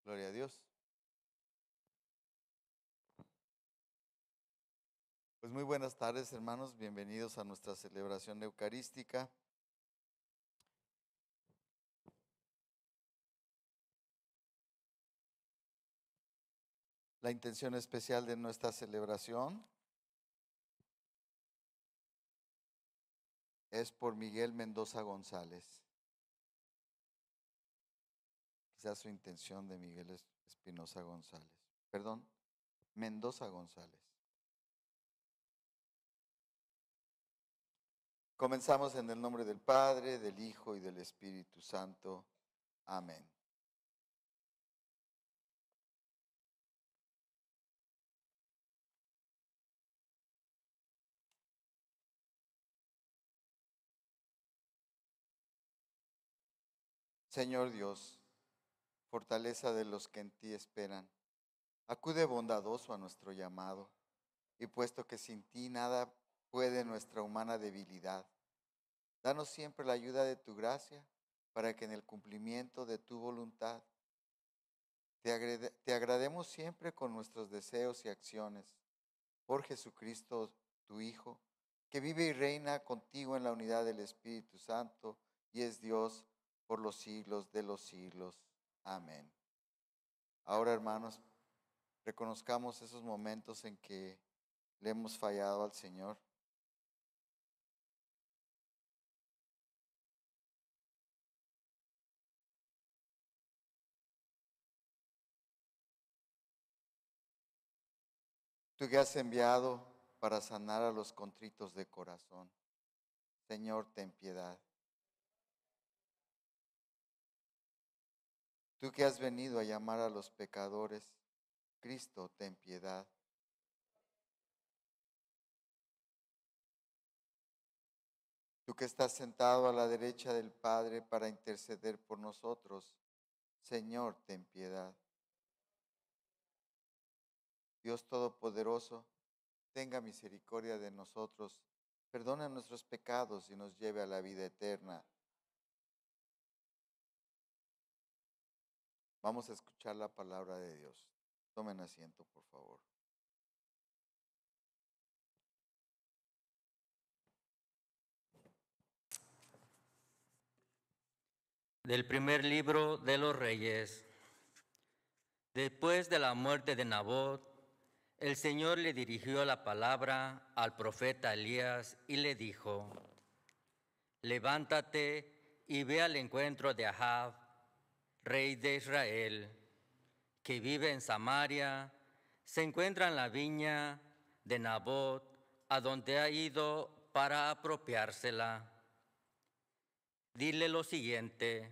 Gloria a Dios. Pues muy buenas tardes, hermanos. Bienvenidos a nuestra celebración eucarística. La intención especial de nuestra celebración es por Miguel Mendoza González. Quizás su intención de Miguel Espinosa González. Perdón, Mendoza González. Comenzamos en el nombre del Padre, del Hijo y del Espíritu Santo. Amén. Señor Dios, fortaleza de los que en ti esperan, acude bondadoso a nuestro llamado, y puesto que sin ti nada puede nuestra humana debilidad, danos siempre la ayuda de tu gracia, para que en el cumplimiento de tu voluntad te agrademos siempre con nuestros deseos y acciones. Por Jesucristo, tu Hijo, que vive y reina contigo en la unidad del Espíritu Santo y es Dios por los siglos de los siglos. Amén. Ahora, hermanos, reconozcamos esos momentos en que le hemos fallado al Señor. Tú que has enviado para sanar a los contritos de corazón. Señor, ten piedad. Tú que has venido a llamar a los pecadores. Cristo, ten piedad. Tú que estás sentado a la derecha del Padre para interceder por nosotros. Señor, ten piedad. Dios Todopoderoso, tenga misericordia de nosotros, perdona nuestros pecados y nos lleve a la vida eterna. Vamos a escuchar la palabra de Dios. Tomen asiento, por favor. Del primer libro de los Reyes. Después de la muerte de Nabot, el Señor le dirigió la palabra al profeta Elías y le dijo: Levántate y ve al encuentro de Ahab, rey de Israel, que vive en Samaria, se encuentra en la viña de Nabot, a donde ha ido para apropiársela. Dile lo siguiente: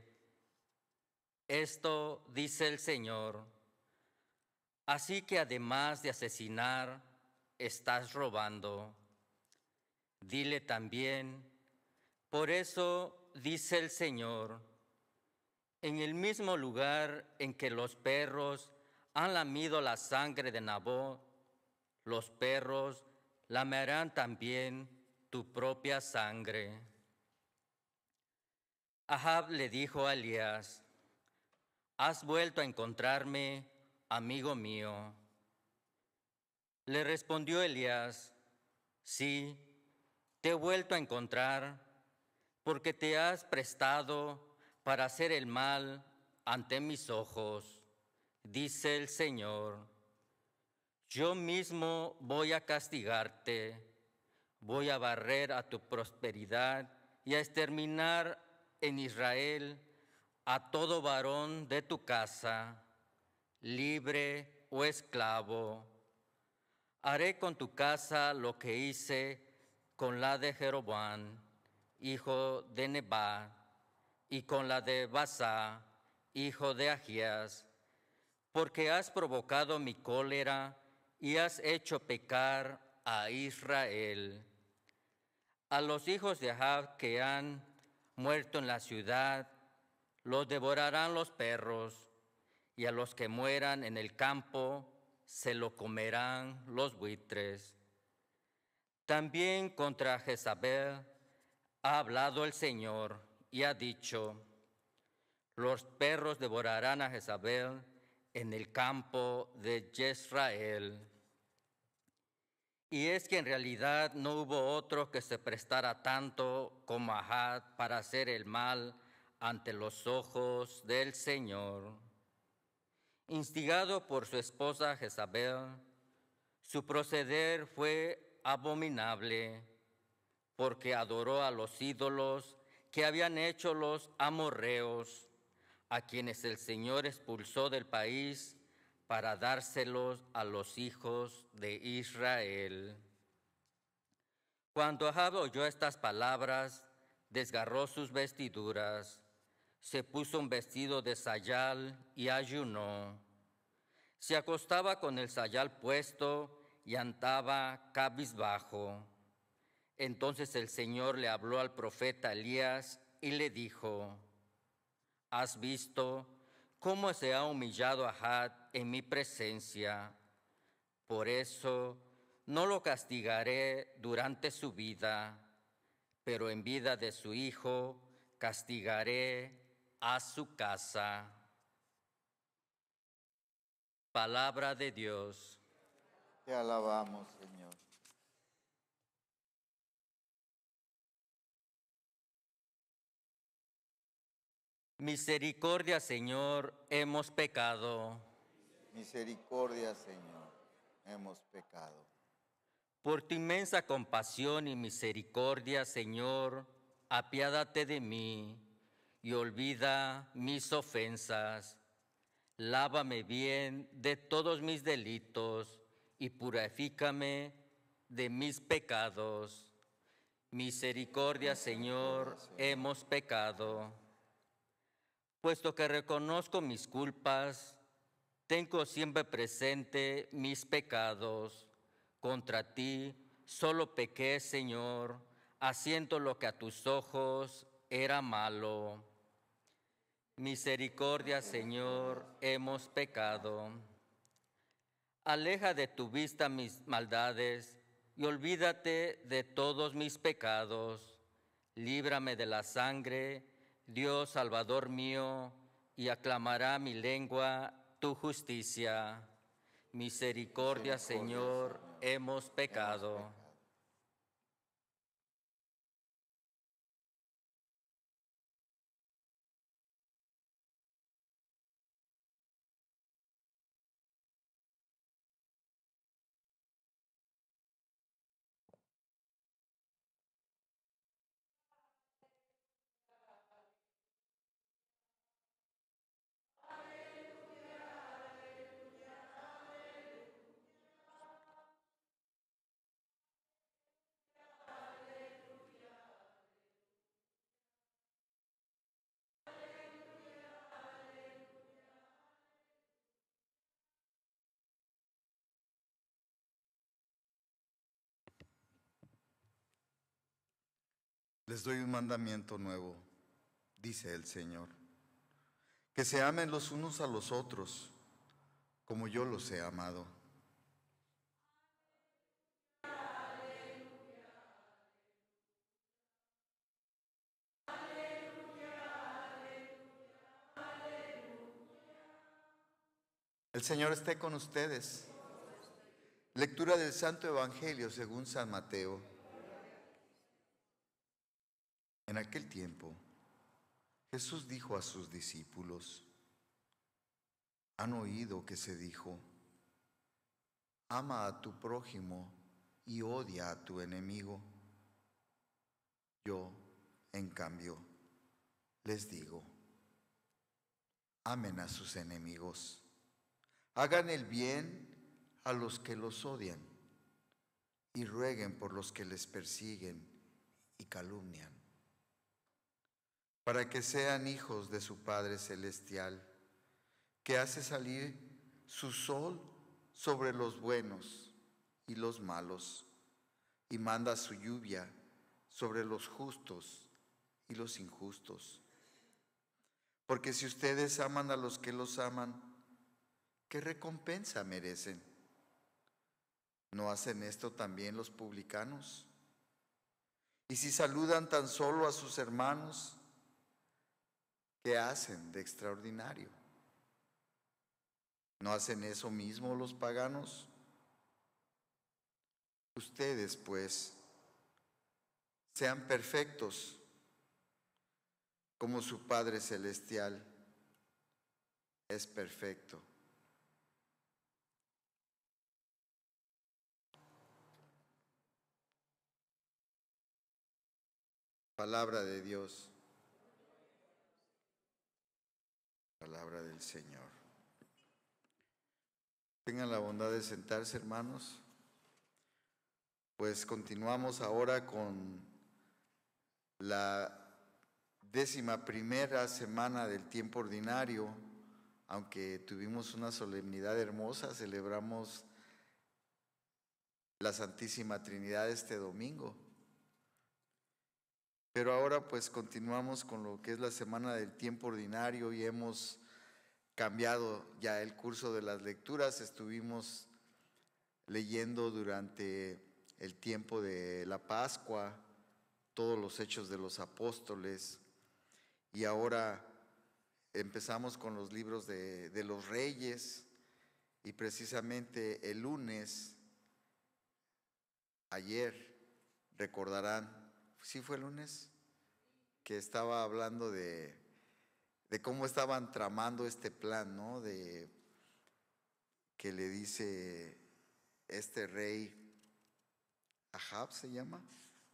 Esto dice el Señor: así que además de asesinar, estás robando. Dile también: por eso dice el Señor: en el mismo lugar en que los perros han lamido la sangre de Nabot, los perros lamerán también tu propia sangre. Ahab le dijo a Elías: ¿has vuelto a encontrarme, amigo mío? Le respondió Elías: sí, te he vuelto a encontrar, porque te has prestado para hacer el mal ante mis ojos, dice el Señor. Yo mismo voy a castigarte, voy a barrer a tu prosperidad y a exterminar en Israel a todo varón de tu casa, libre o esclavo. Haré con tu casa lo que hice con la de Jeroboam, hijo de Nebat, y con la de Baasa, hijo de Ahías, porque has provocado mi cólera y has hecho pecar a Israel. A los hijos de Ahab que han muerto en la ciudad, los devorarán los perros, y a los que mueran en el campo, se lo comerán los buitres. También contra Jezabel ha hablado el Señor y ha dicho: los perros devorarán a Jezabel en el campo de Jezreel. Y es que en realidad no hubo otro que se prestara tanto como Ahab para hacer el mal ante los ojos del Señor. Instigado por su esposa Jezabel, su proceder fue abominable, porque adoró a los ídolos que habían hecho los amorreos, a quienes el Señor expulsó del país para dárselos a los hijos de Israel. Cuando Ahab oyó estas palabras, desgarró sus vestiduras, se puso un vestido de sayal y ayunó. Se acostaba con el sayal puesto y andaba cabizbajo. Entonces el Señor le habló al profeta Elías y le dijo: ¿Has visto cómo se ha humillado Ahab en mi presencia? Por eso no lo castigaré durante su vida, pero en vida de su hijo castigaré a su casa. Palabra de Dios. Te alabamos, Señor. Misericordia, Señor, hemos pecado. Misericordia, Señor, hemos pecado. Por tu inmensa compasión y misericordia, Señor, apiádate de mí y olvida mis ofensas. Lávame bien de todos mis delitos y purifícame de mis pecados. Misericordia, Señor, hemos pecado. Puesto que reconozco mis culpas, tengo siempre presente mis pecados. Contra ti solo pequé, Señor, haciendo lo que a tus ojos era malo. Misericordia, Señor, hemos pecado. Aleja de tu vista mis maldades y olvídate de todos mis pecados. Líbrame de la sangre, Dios Salvador mío, y aclamará mi lengua tu justicia. Misericordia, Señor, hemos pecado. Les doy un mandamiento nuevo, dice el Señor, que se amen los unos a los otros, como yo los he amado. El Señor esté con ustedes. Lectura del Santo Evangelio según San Mateo. En aquel tiempo, Jesús dijo a sus discípulos: han oído que se dijo: ama a tu prójimo y odia a tu enemigo. Yo, en cambio, les digo: amen a sus enemigos, hagan el bien a los que los odian y rueguen por los que les persiguen y calumnian, para que sean hijos de su Padre Celestial, que hace salir su sol sobre los buenos y los malos, y manda su lluvia sobre los justos y los injustos. Porque si ustedes aman a los que los aman, ¿qué recompensa merecen? ¿No hacen esto también los publicanos? Y si saludan tan solo a sus hermanos, ¿qué hacen de extraordinario? ¿No hacen eso mismo los paganos? Ustedes, pues, sean perfectos como su Padre Celestial es perfecto. Palabra de Dios, palabra del Señor. Tengan la bondad de sentarse, hermanos. Pues continuamos ahora con la 11ª semana del tiempo ordinario. Aunque tuvimos una solemnidad hermosa, celebramos la Santísima Trinidad este domingo. Pero ahora pues continuamos con lo que es la semana del tiempo ordinario y hemos cambiado ya el curso de las lecturas. Estuvimos leyendo durante el tiempo de la Pascua todos los hechos de los apóstoles y ahora empezamos con los libros de los reyes y precisamente el lunes, ayer, recordarán, ¿sí fue el lunes? Que estaba hablando de cómo estaban tramando este plan, ¿no? De que le dice este rey, Ahab se llama.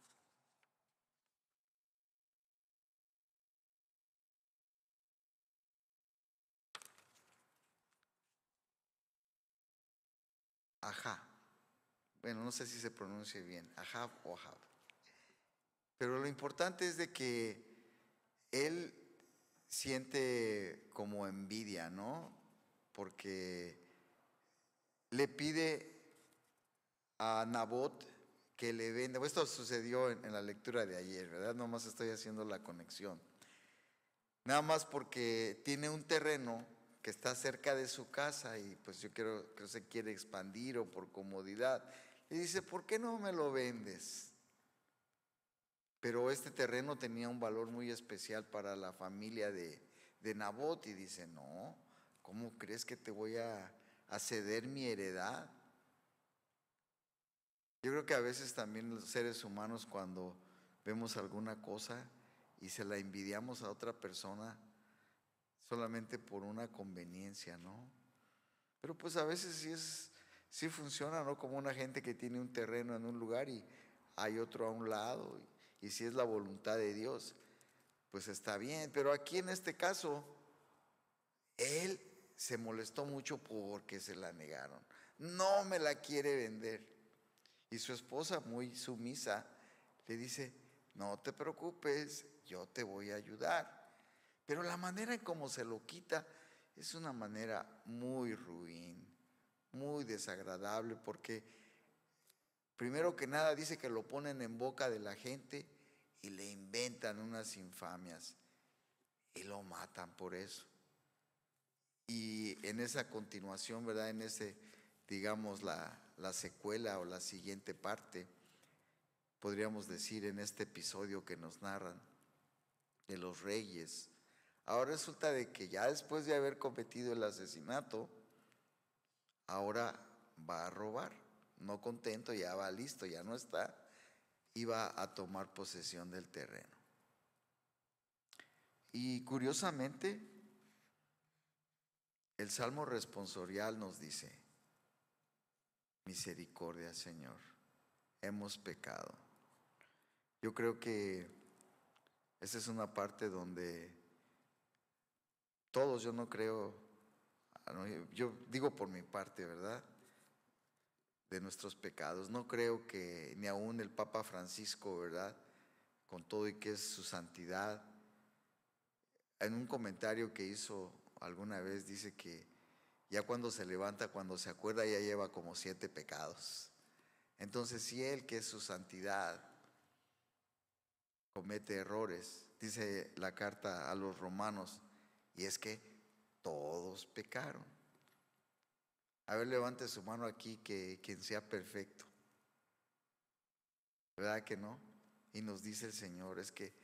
Ahab. Bueno, no sé si se pronuncia bien, Ahab o Ahab. Pero lo importante es de que él siente como envidia, ¿no? Porque le pide a Nabot que le venda. Esto sucedió en la lectura de ayer, ¿verdad? Nomás estoy haciendo la conexión. Nada más porque tiene un terreno que está cerca de su casa y pues yo creo que se quiere expandir o por comodidad. Y dice, ¿por qué no me lo vendes? Pero este terreno tenía un valor muy especial para la familia de Nabot y dice, no, ¿cómo crees que te voy a ceder mi heredad? Yo creo que a veces también los seres humanos cuando vemos alguna cosa y se la envidiamos a otra persona solamente por una conveniencia, ¿no? Pero pues a veces sí funciona, ¿no? Como una gente que tiene un terreno en un lugar y hay otro a un lado y si es la voluntad de Dios, pues está bien. Pero aquí en este caso, él se molestó mucho porque se la negaron. No me la quiere vender. Y su esposa, muy sumisa, le dice, no te preocupes, yo te voy a ayudar. Pero la manera en cómo se lo quita es una manera muy ruin, muy desagradable, porque primero que nada dice que lo ponen en boca de la gente y le inventan unas infamias y lo matan por eso. Y en esa continuación, ¿verdad? En ese, digamos, la secuela o la siguiente parte, podríamos decir en este episodio que nos narran de los reyes. Ahora resulta de que ya después de haber cometido el asesinato, ahora va a robar. No contento, ya va listo, ya no está, y va a tomar posesión del terreno. Y curiosamente, el Salmo responsorial nos dice, misericordia, Señor, hemos pecado. Yo creo que esa es una parte donde todos, yo no creo, yo digo por mi parte, ¿verdad? De nuestros pecados. No creo que ni aún el Papa Francisco, ¿verdad? Con todo y que es su santidad, en un comentario que hizo alguna vez dice que ya cuando se levanta, cuando se acuerda, ya lleva como 7 pecados. Entonces, si él, que es su santidad, comete errores, dice la carta a los romanos, y es que todos pecaron. A ver, levante su mano aquí que quien sea perfecto. ¿Verdad que no? Y nos dice el Señor, es que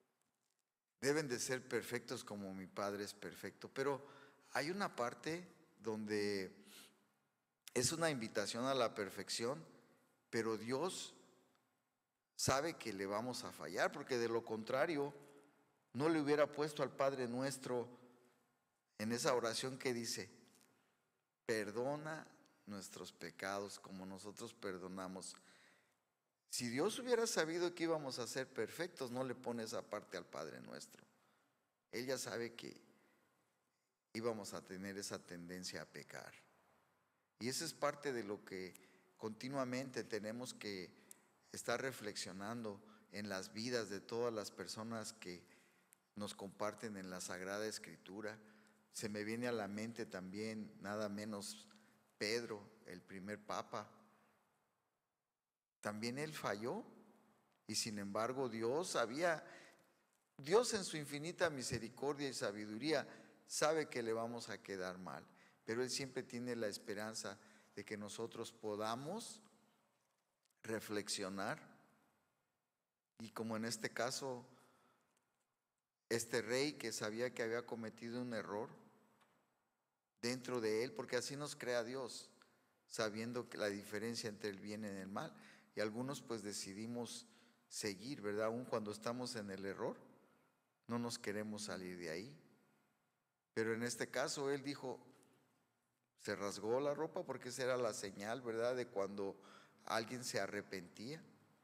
deben de ser perfectos como mi Padre es perfecto. Pero hay una parte donde es una invitación a la perfección, pero Dios sabe que le vamos a fallar, porque de lo contrario no le hubiera puesto al Padre Nuestro en esa oración que dice: perdona nuestros pecados como nosotros perdonamos. Si Dios hubiera sabido que íbamos a ser perfectos, no le pone esa parte al Padre Nuestro. Él ya sabe que íbamos a tener esa tendencia a pecar. Y eso es parte de lo que continuamente tenemos que estar reflexionando en las vidas de todas las personas que nos comparten en la Sagrada Escritura. Se me viene a la mente también nada menos Pedro, el primer papa. También él falló, y sin embargo Dios en su infinita misericordia y sabiduría sabe que le vamos a quedar mal, pero Él siempre tiene la esperanza de que nosotros podamos reflexionar, y como en este caso, este rey que sabía que había cometido un error dentro de él, porque así nos crea Dios, sabiendo que la diferencia entre el bien y el mal, y algunos pues decidimos seguir, ¿verdad? Aun cuando estamos en el error, no nos queremos salir de ahí. Pero en este caso él dijo, se rasgó la ropa, porque esa era la señal, ¿verdad?, de cuando alguien se arrepentía.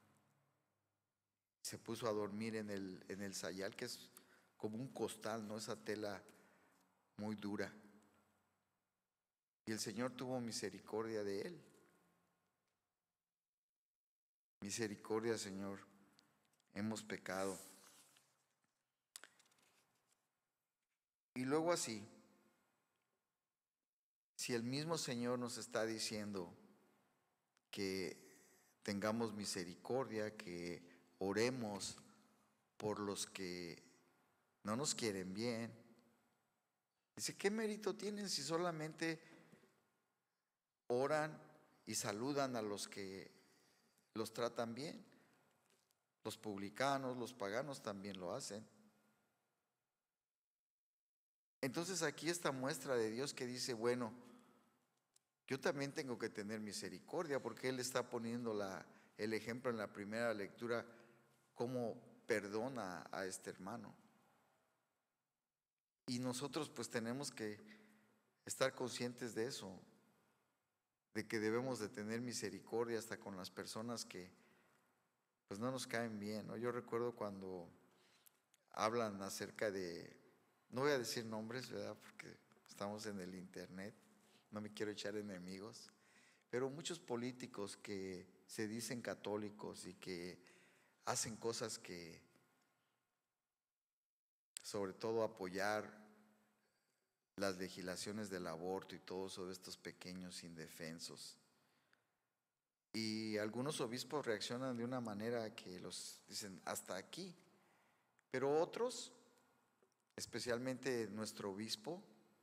Se puso a dormir en el sayal, que es como un costal, ¿no? Esa tela muy dura. Y el Señor tuvo misericordia de él. Misericordia, Señor, hemos pecado. Y luego así, si el mismo Señor nos está diciendo que tengamos misericordia, que oremos por los que no nos quieren bien, dice, ¿qué mérito tienen si solamente oran y saludan a los que los tratan bien? Los publicanos, los paganos también lo hacen. Entonces aquí esta muestra de Dios que dice, bueno, yo también tengo que tener misericordia, porque Él está poniendo el ejemplo en la primera lectura, cómo perdona a este hermano. Y nosotros pues tenemos que estar conscientes de eso, de que debemos de tener misericordia hasta con las personas que pues no nos caen bien, ¿no? Yo recuerdo cuando hablan acerca de, no voy a decir nombres, ¿verdad?, porque estamos en el internet, no me quiero echar enemigos, pero muchos políticos que se dicen católicos y que hacen cosas que, sobre todo apoyar las legislaciones del aborto y todo sobre estos pequeños indefensos. Y algunos obispos reaccionan de una manera que los dicen hasta aquí, pero otros, especialmente nuestro obispo,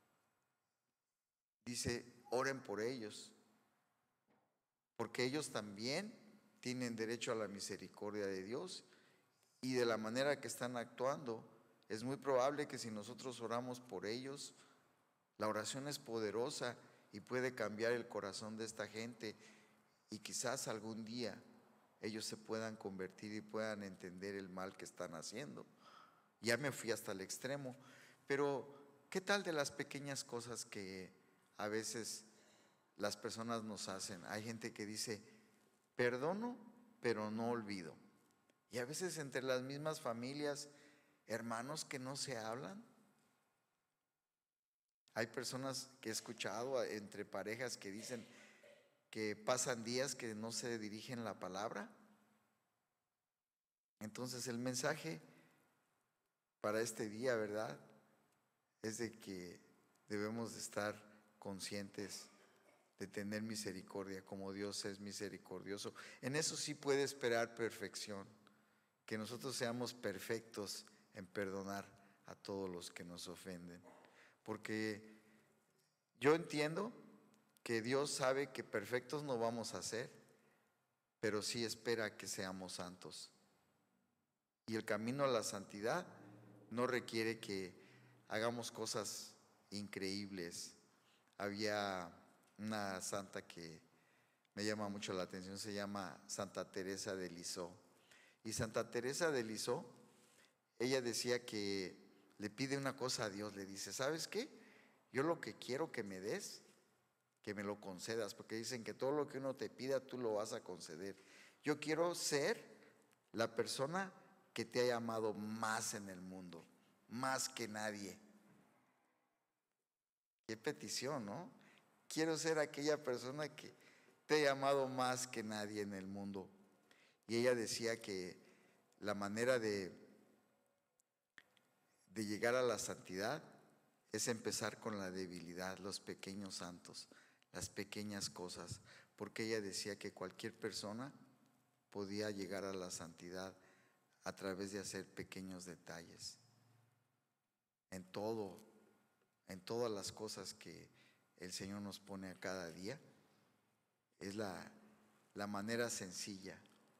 dice, oren por ellos, porque ellos también tienen derecho a la misericordia de Dios, y de la manera que están actuando, es muy probable que si nosotros oramos por ellos, la oración es poderosa y puede cambiar el corazón de esta gente, y quizás algún día ellos se puedan convertir y puedan entender el mal que están haciendo. Ya me fui hasta el extremo, pero ¿qué tal de las pequeñas cosas que a veces las personas nos hacen? Hay gente que dice, perdono, pero no olvido. Y a veces entre las mismas familias, hermanos que no se hablan. Hay personas que he escuchado entre parejas que dicen que pasan días que no se dirigen la palabra. Entonces el mensaje para este día, ¿verdad?, es de que debemos de estar conscientes de tener misericordia como Dios es misericordioso. En eso sí puede esperar perfección, que nosotros seamos perfectos en perdonar a todos los que nos ofenden. Porque yo entiendo que Dios sabe que perfectos no vamos a ser, pero sí espera que seamos santos. Y el camino a la santidad no requiere que hagamos cosas increíbles. había una santa que me llama mucho la atención, se llama Santa Teresa de Lisieux. Y Santa Teresa de Lisieux, ella decía que le pide una cosa a Dios, le dice, ¿sabes qué? Yo lo que quiero que me des, que me lo concedas, porque dicen que todo lo que uno te pida, tú lo vas a conceder. Yo quiero ser la persona que te haya amado más en el mundo, más que nadie. Qué petición, ¿no? Quiero ser aquella persona que te haya amado más que nadie en el mundo. Y ella decía que la manera de llegar a la santidad es empezar con la debilidad, los pequeños santos, las pequeñas cosas, porque ella decía que cualquier persona podía llegar a la santidad a través de hacer pequeños detalles, en todo, en todas las cosas que el Señor nos pone a cada día. Es la manera sencilla.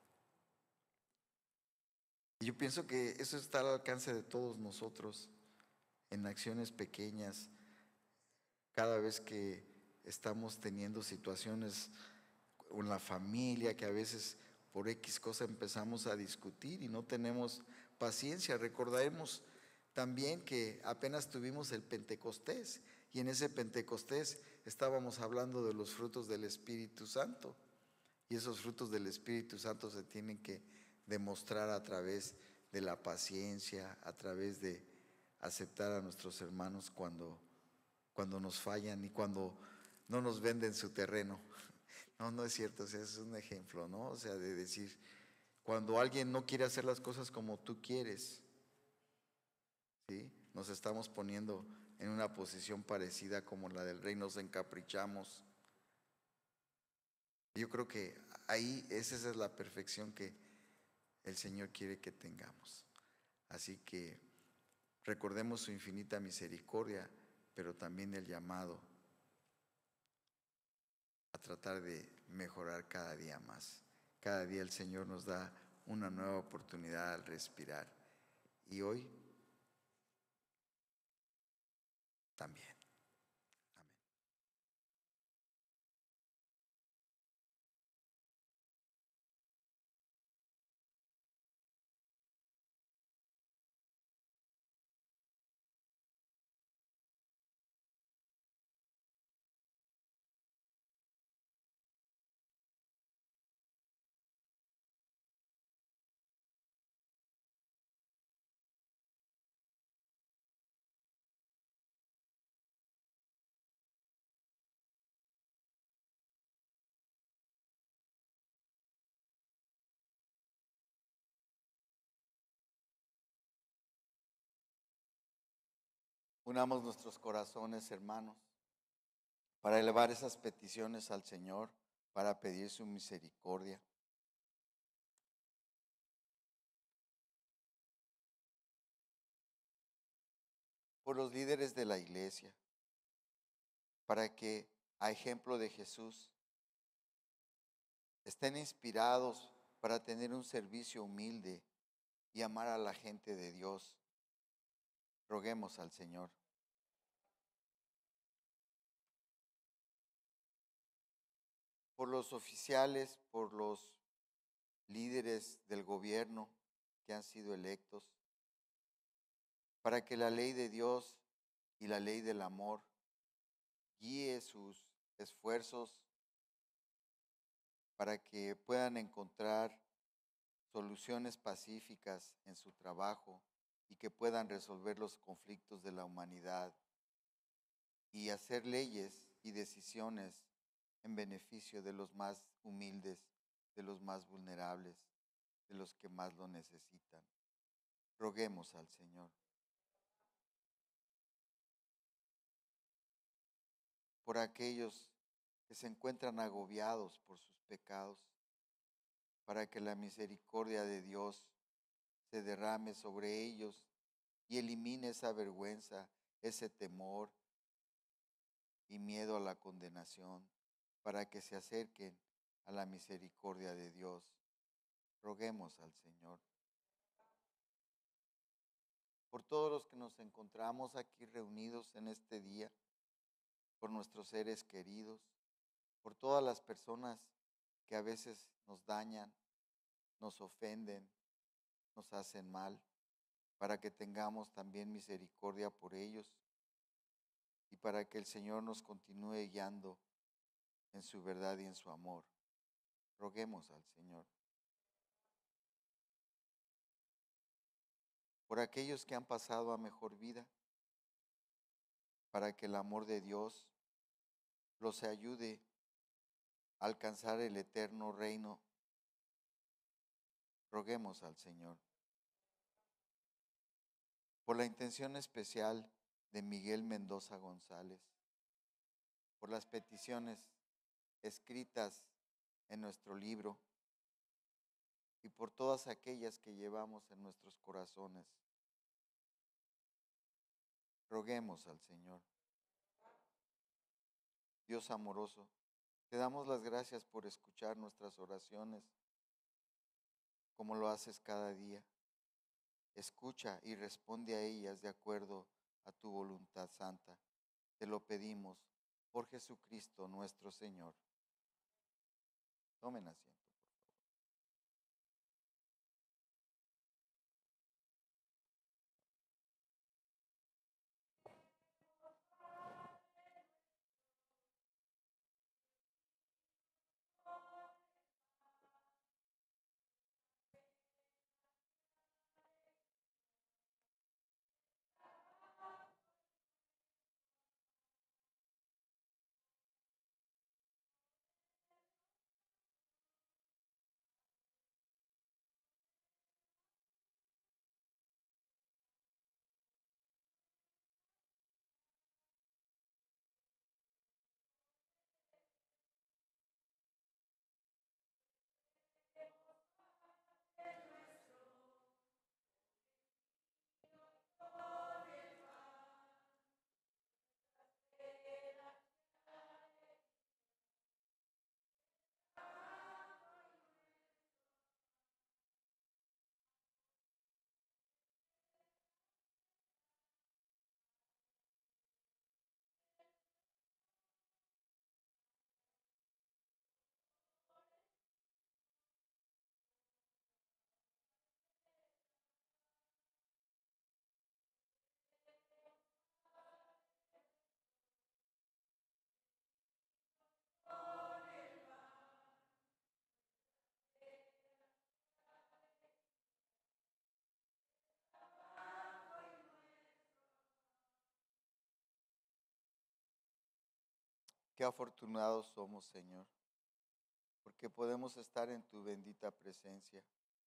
Y yo pienso que eso está al alcance de todos nosotros, en acciones pequeñas, cada vez que estamos teniendo situaciones con la familia, que a veces por X cosa empezamos a discutir y no tenemos paciencia. Recordaremos también que apenas tuvimos el Pentecostés y en ese Pentecostés estábamos hablando de los frutos del Espíritu Santo. Y esos frutos del Espíritu Santo se tienen que demostrar a través de la paciencia, a través de aceptar a nuestros hermanos cuando nos fallan y cuando no nos venden su terreno. No, no es cierto, o sea, es un ejemplo, ¿no? O sea, de decir, cuando alguien no quiere hacer las cosas como tú quieres, ¿sí? Nos estamos poniendo en una posición parecida como la del rey, nos encaprichamos. Yo creo que ahí esa es la perfección que el Señor quiere que tengamos. Así que recordemos su infinita misericordia, pero también el llamado a tratar de mejorar cada día más. Cada día el Señor nos da una nueva oportunidad al respirar. Y hoy también. Amén. Unamos nuestros corazones, hermanos, para elevar esas peticiones al Señor, para pedir su misericordia. Por los líderes de la iglesia, para que, a ejemplo de Jesús, estén inspirados para tener un servicio humilde y amar a la gente de Dios. Roguemos al Señor. Por los oficiales, por los líderes del gobierno que han sido electos, para que la ley de Dios y la ley del amor guíe sus esfuerzos para que puedan encontrar soluciones pacíficas en su trabajo y que puedan resolver los conflictos de la humanidad y hacer leyes y decisiones en beneficio de los más humildes, de los más vulnerables, de los que más lo necesitan. Roguemos al Señor. Por aquellos que se encuentran agobiados por sus pecados, para que la misericordia de Dios se derrame sobre ellos y elimine esa vergüenza, ese temor y miedo a la condenación, para que se acerquen a la misericordia de Dios. Roguemos al Señor. Por todos los que nos encontramos aquí reunidos en este día, por nuestros seres queridos, por todas las personas que a veces nos dañan, nos ofenden, nos hacen mal, para que tengamos también misericordia por ellos y para que el Señor nos continúe guiando en su verdad y en su amor. Roguemos al Señor. Por aquellos que han pasado a mejor vida, para que el amor de Dios los ayude a alcanzar el eterno reino. Roguemos al Señor. Por la intención especial de Miguel Mendoza González, por las peticiones escritas en nuestro libro y por todas aquellas que llevamos en nuestros corazones. Roguemos al Señor. Dios amoroso, te damos las gracias por escuchar nuestras oraciones como lo haces cada día. Escucha y responde a ellas de acuerdo a tu voluntad santa. Te lo pedimos por Jesucristo nuestro Señor. Tomen asiento, por favor. Qué afortunados somos, Señor, porque podemos estar en tu bendita presencia.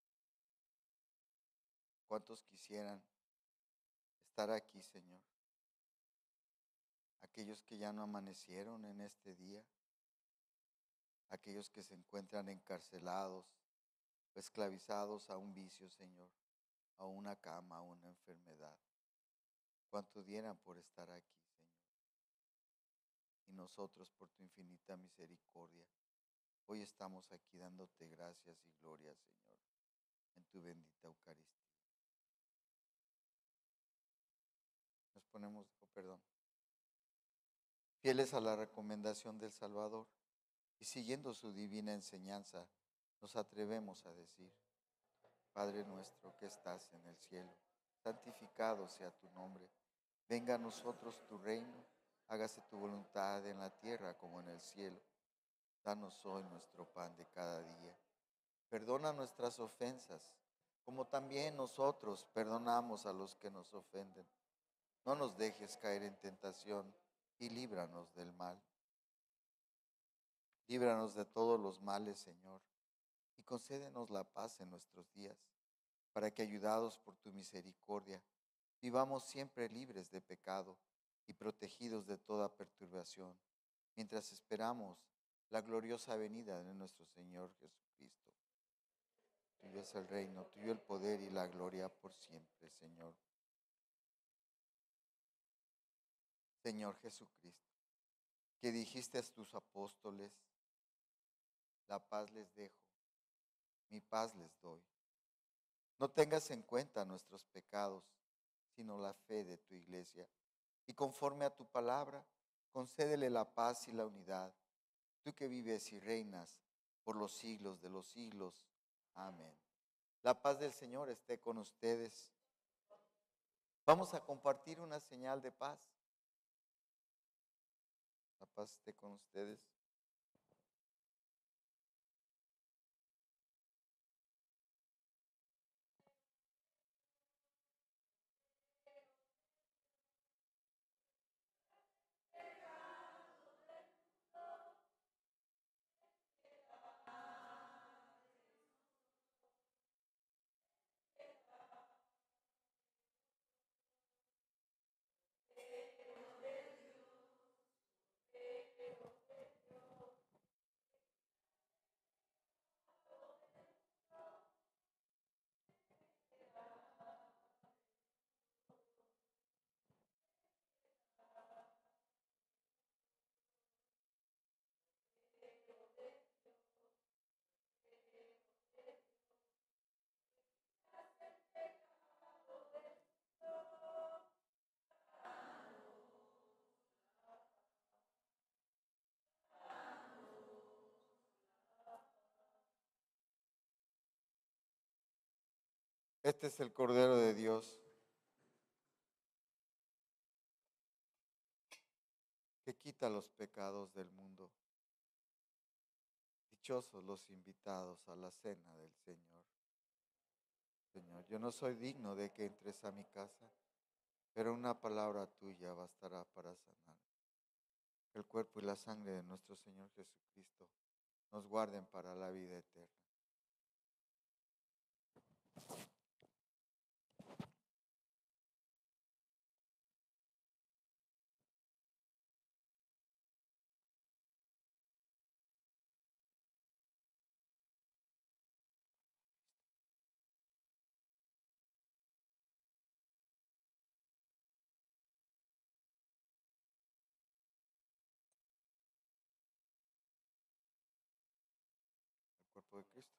¿Cuántos quisieran estar aquí, Señor? Aquellos que ya no amanecieron en este día, aquellos que se encuentran encarcelados o esclavizados a un vicio, Señor, a una cama, a una enfermedad. ¿Cuánto dieran por estar aquí, Señor? Y nosotros, por tu infinita misericordia, hoy estamos aquí dándote gracias y gloria, Señor, en tu bendita Eucaristía. Nos ponemos, perdón, fieles a la recomendación del Salvador y siguiendo su divina enseñanza, nos atrevemos a decir: Padre nuestro que estás en el cielo, santificado sea tu nombre. Venga a nosotros tu reino, hágase tu voluntad en la tierra como en el cielo. Danos hoy nuestro pan de cada día. Perdona nuestras ofensas, como también nosotros perdonamos a los que nos ofenden. No nos dejes caer en tentación y líbranos del mal. Líbranos de todos los males, Señor, y concédenos la paz en nuestros días, para que, ayudados por tu misericordia, vivamos siempre libres de pecado y protegidos de toda perturbación, mientras esperamos la gloriosa venida de nuestro Señor Jesucristo. Tuyo es el reino, tuyo el poder y la gloria por siempre, Señor. Señor Jesucristo, que dijiste a tus apóstoles: la paz les dejo, mi paz les doy. No tengas en cuenta nuestros pecados, sino la fe de tu iglesia. Y conforme a tu palabra, concédele la paz y la unidad, tú que vives y reinas por los siglos de los siglos. Amén. La paz del Señor esté con ustedes. Vamos a compartir una señal de paz. La paz esté con ustedes. Este es el Cordero de Dios que quita los pecados del mundo. Dichosos los invitados a la cena del Señor. Señor, yo no soy digno de que entres a mi casa, pero una palabra tuya bastará para sanar. Que el cuerpo y la sangre de nuestro Señor Jesucristo nos guarden para la vida eterna. El cuerpo de Cristo.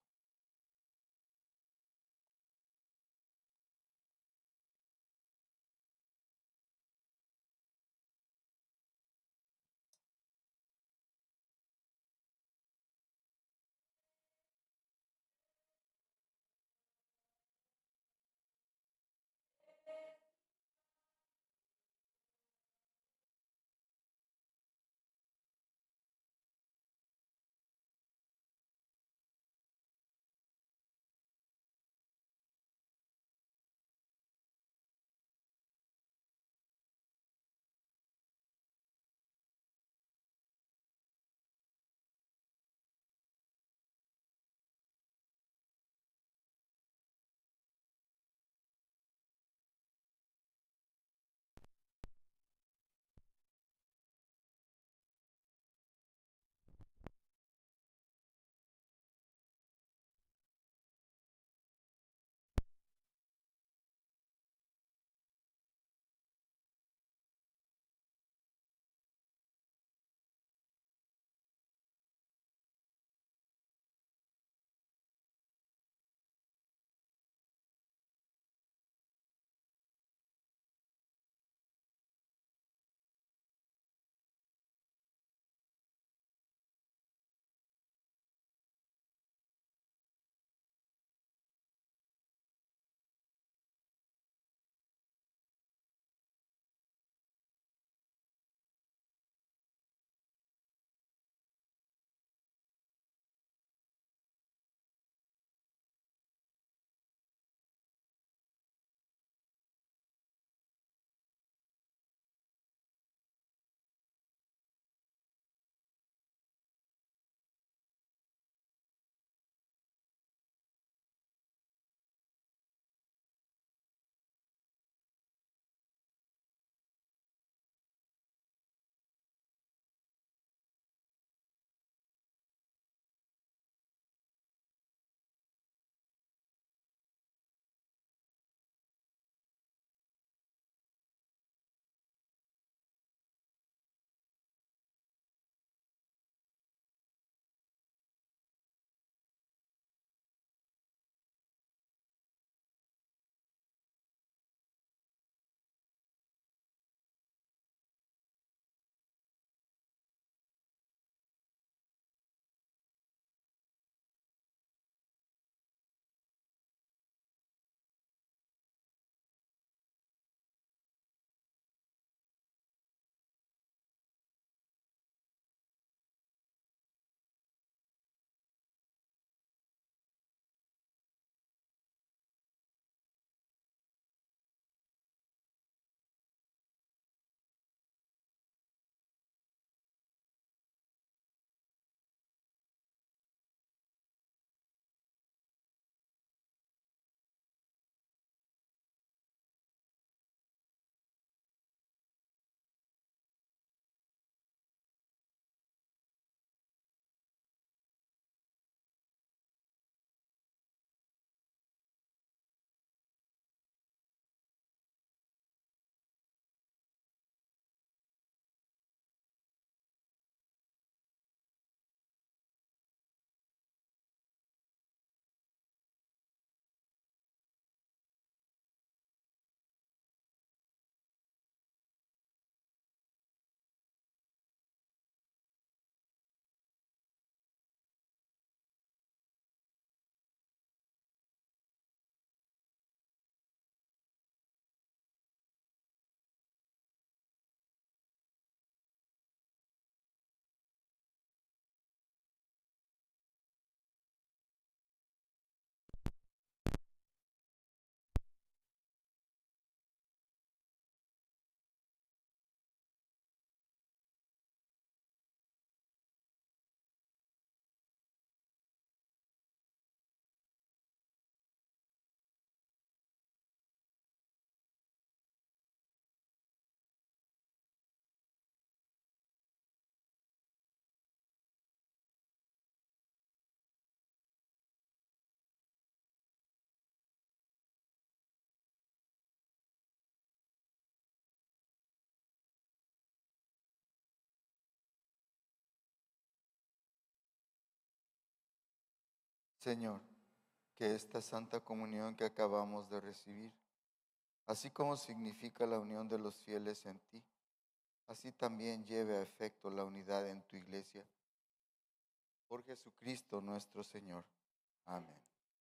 Señor, que esta santa comunión que acabamos de recibir, así como significa la unión de los fieles en ti, así también lleve a efecto la unidad en tu iglesia. Por Jesucristo nuestro Señor. Amén.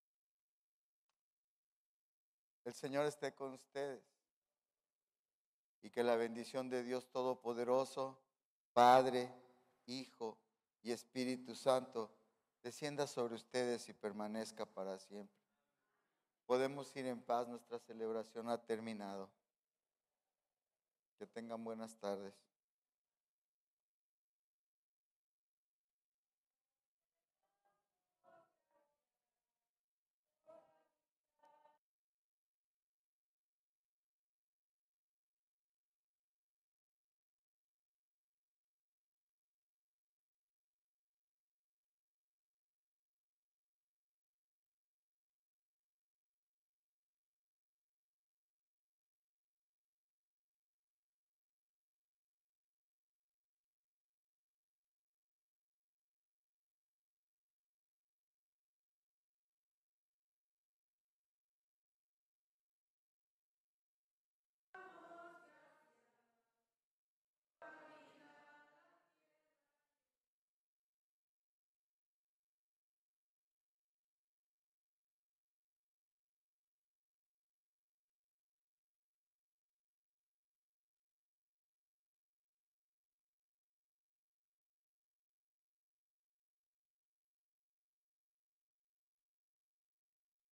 El Señor esté con ustedes y que la bendición de Dios Todopoderoso, Padre, Hijo y Espíritu Santo, descienda sobre ustedes y permanezca para siempre. Podemos ir en paz, nuestra celebración ha terminado. Que tengan buenas tardes.